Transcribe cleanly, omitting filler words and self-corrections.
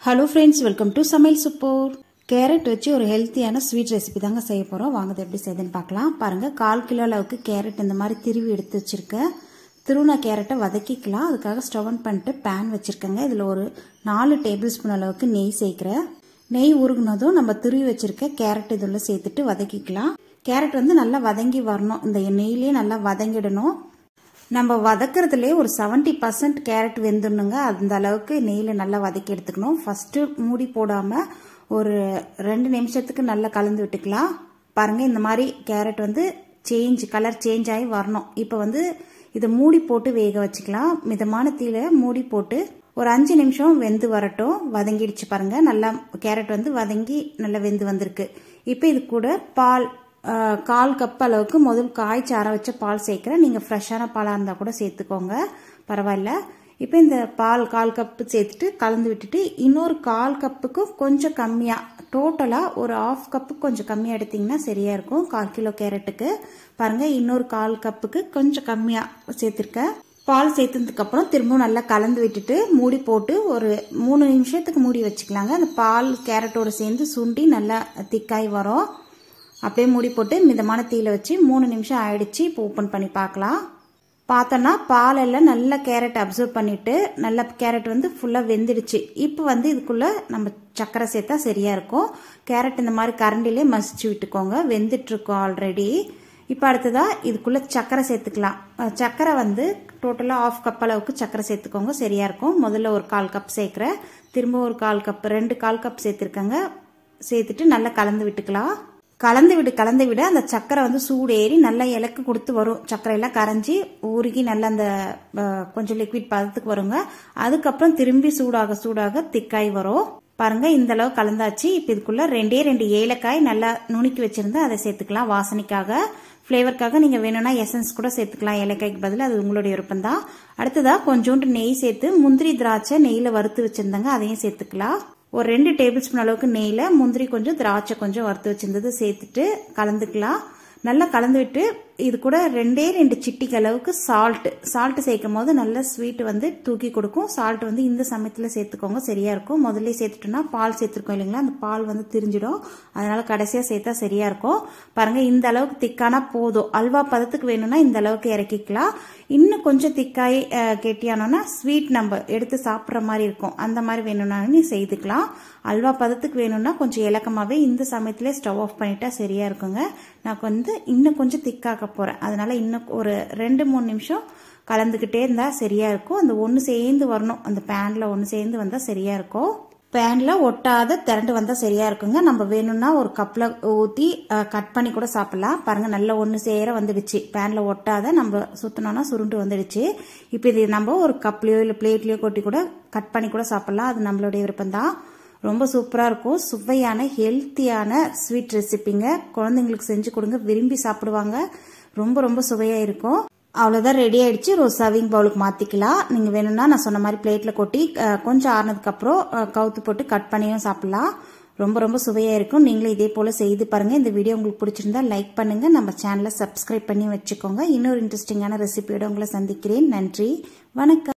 Hello friends, welcome to Samail Super. Carrot வச்சு ஒரு ஹெல்த்தியான ஸ்வீட் ரெசிபி தாங்க செய்ய போறோம். வாங்க இது எப்படி செய்யுதுன்னு பார்க்கலாம். பாருங்க 1/4 கிலோ அளவுக்கு கேரட் இந்த மாதிரி திருவி எடுத்து வச்சிருக்கேன். திருவுன கேரட்டை வதக்கிக்கலாம். அதுக்காக ஸ்டவ் ஆன் பண்ணிட்டு pan வச்சிருக்கேங்க. இதுல ஒரு 4 டேபிள்ஸ்பூன் அளவுக்கு நெய் சேர்க்கிறேன். நெய் உருகுனதும் நம்ம திருவி வச்சிருக்க கேரட் இதுல சேர்த்துட்டு வதக்கிக்கலாம். கேரட் வந்து நல்லா வதங்கி வரணும். இந்த நெய்லயே நல்லா வதங்கிடணும். நம்ம வதக்கிறதுலே ஒரு 70% கேரட் வெந்துடணுங்க. அந்த அளவுக்கு நெய்ல நல்லா வதக்கி எடுத்துக்கணும். ஃபர்ஸ்ட் மூடி போடாம ஒரு 2 நிமிஷத்துக்கு நல்லா கலந்து விட்டுக்கலாம். பாருங்க இந்த மாதிரி கேரட் வந்து கலர் சேஞ்ச் ஆகி வரணும். இப்போ வந்து இதை மூடி போட்டு வேக வச்சுக்கலாம். மிதமான தீயில மூடி போட்டு ஒரு 5 நிமிஷம் வெந்து வரட்டும். வதங்கிடுச்சு பாருங்க. நல்லா கேரட் வந்து வதங்கி நல்லா வெந்து வந்திருக்கு. இப்போ இது கூட பால் 1/4 கப் அளவுக்கு முதல் காய்ச்சி ஆற வச்ச பால் சேர்க்கிறேன். நீங்க ஃப்ரெஷ்ஷான பாலா இருந்தா கூட சேர்த்துக்கோங்க, பரவாயில்ல. இப்போ இந்த பால் 1/4 கப் சேர்த்துட்டு கலந்து விட்டுட்டு இன்னொரு 1/4 கப்புக்கு கொஞ்சம் கம்மியா, டோட்டலா ஒரு 1/2 கப்பு கொஞ்சம் கம்மியா எடுத்தீங்கன்னா சரியா இருக்கும். 1/4 கிலோ கேரட்டுக்கு பாருங்க இன்னொரு 1/4 கப்புக்கு கொஞ்சம் கம்மியா சேர்த்திருக்கேன். பால் சேர்த்ததுக்கு அப்புறம் திரும்பவும் நல்லா கலந்து விட்டுட்டு மூடி போட்டு ஒரு 3 நிமிஷத்துக்கு மூடி வச்சுக்கலாங்க. அந்த பால் கேரட்டோட சேர்ந்து சுண்டி நல்லா திக்காய் வரும். அப்படியே மூடி போட்டு மிதமான தீயில வச்சு 3 நிமிஷம் ஆயிடுச்சு. இப்போ ஓபன் பண்ணி பார்க்கலாம். பார்த்தோன்னா பால் எல்லாம் நல்லா கேரட் அப்சர்வ் பண்ணிட்டு நல்லா கேரட் வந்து ஃபுல்லா வெந்துடுச்சு. இப்போ வந்து இதுக்குள்ள நம்ம சக்கரை சேர்த்தா சரியா இருக்கும். கேரட் இந்த மாதிரி கரண்டிலே மசிச்சு விட்டுக்கோங்க. வெந்துட்டு இருக்கும் ஆல்ரெடி. இப்போ அடுத்ததா இதுக்குள்ள சக்கரை சேர்த்துக்கலாம். சக்கரை வந்து டோட்டலா 1/2 கப் அளவுக்கு சக்கரை சேர்த்துக்கோங்க, சரியா இருக்கும். முதல்ல ஒரு 1/4 கப் சேர்க்கிறேன். திரும்ப ஒரு 1/4 கப் 2 1/4 கப் சேர்த்திருக்கேங்க. சேர்த்துட்டு நல்லா கலந்து விட்டுக்கலாம். கலந்து விட அந்த சக்கரை வந்து சூடேறி நல்லா இலக்கு கொடுத்து வரும். சக்கரை எல்லாம் கரைஞ்சி ஊருகி நல்லா அந்த கொஞ்சம் லிக்விட் பதத்துக்கு வருங்க. அதுக்கப்புறம் திரும்பி சூடாக திக்காய் வரும். பாருங்க இந்த அளவு கலந்தாச்சு. இப்ப இதுக்குள்ள 2 ஏலக்காய் நல்லா நுணுக்கி வச்சிருந்தா அதை சேர்த்துக்கலாம். வாசனைக்காக, பிளேவருக்காக நீங்க வேணும்னா எசன்ஸ் கூட சேர்த்துக்கலாம். ஏலக்காய்க்கு பதில், அது உங்களுடைய விருப்பம் தான். அடுத்ததா கொஞ்சோண்டு நெய் சேர்த்து முந்திரி திராட்சை நெய்ல வறுத்து வச்சிருந்தாங்க, அதையும் சேர்த்துக்கலாம். ஒரு 2 டேபிள் ஸ்பூன் அளவுக்கு நெய்ல முந்திரி கொஞ்சம் திராட்சை கொஞ்சம் வறுத்து வச்சிருந்தது சேர்த்துட்டு கலந்துக்கலாம். நல்லா கலந்து விட்டு இது கூட 2 சிட்டிக்கு அளவுக்கு சால்ட் சேர்க்கும் போது நல்ல ஸ்வீட் வந்து தூக்கி கொடுக்கும். சால்ட் வந்து இந்த சமயத்துல சேர்த்துக்கோங்க, சரியா இருக்கும். முதல்ல சேர்த்துட்டோம்னா பால் சேர்த்துருக்கோம் இல்லைங்களா, அந்த பால் வந்து திரிஞ்சிடும். அதனால கடைசியா சேர்த்தா சரியா இருக்கும். பாருங்க இந்த அளவுக்கு திக்கானா போதும். அல்வா பதத்துக்கு வேணும்னா இந்த அளவுக்கு இறக்கிக்கலாம். இன்னும் கொஞ்சம் திக்காய் கெட்டியானோன்னா ஸ்வீட் நம்ம எடுத்து சாப்பிட்ற மாதிரி இருக்கும். அந்த மாதிரி வேணும்னா நீ செய்துக்கலாம். அல்வா பதத்துக்கு வேணும்னா கொஞ்சம் இலக்கமாவே இந்த சமயத்துல ஸ்டவ் ஆஃப் பண்ணிட்டா சரியா இருக்குங்க. நான் வந்து இன்னும் கொஞ்சம் திக்காக்க போறேன். அதனால இன்னும் ஒரு 2-3 நிமிஷம் கலந்துகிட்டே இருந்தா சரியா இருக்கும். அந்த ஒண்ணு சேர்ந்து வரணும். அந்த பேன்ல ஒண்ணு சேர்ந்து வந்தா சரியா இருக்கும். பேன்ல ஒட்டாத திரண்டு வந்தா சரியா இருக்குங்க. நம்ம வேணும்னா ஒரு கப்ல ஊத்தி கட் பண்ணி கூட சாப்பிடலாம். பாருங்க நல்லா ஒண்ணு சேர வந்துடுச்சு. பேன்ல ஒட்டாத நம்ம சுத்தணும்னா சுருண்டு வந்துடுச்சு. இப்ப இது நம்ம ஒரு கப்லயோ இல்ல பிளேட்லயோ கொட்டி கூட கட் பண்ணி கூட சாப்பிடலாம். அது நம்மளுடைய விருப்பம் தான். ரொம்ப சூப்பரா இருக்கும். சுவையான ஹெல்த்தியான ஸ்வீட் ரெசிபிங்க. குழந்தைங்களுக்கு செஞ்சு கொடுங்க, விரும்பி சாப்பிடுவாங்க. ரொம்ப சுவையா இருக்கும். அவ்வளவுதான், ரெடி ஆயிடுச்சு. ஒரு சர்விங் பவுலுக்கு மாத்திக்கலாம். நீங்க வேணும்னா நான் சொன்ன மாதிரி பிளேட்ல கொட்டி கொஞ்சம் ஆறுனதுக்கு அப்புறம் கவுத்து போட்டு கட் பண்ணியும் சாப்பிடலாம். ரொம்ப சுவையா இருக்கும். நீங்களும் இதே போல செய்து பாருங்க. இந்த வீடியோ உங்களுக்கு பிடிச்சிருந்தா லைக் பண்ணுங்க. நம்ம சேனலை சப்ஸ்கிரைப் பண்ணி வச்சுக்கோங்க. இன்னொரு இன்ட்ரெஸ்டிங்கான ரெசிபியோட உங்களை சந்திக்கிறேன். நன்றி, வணக்கம்.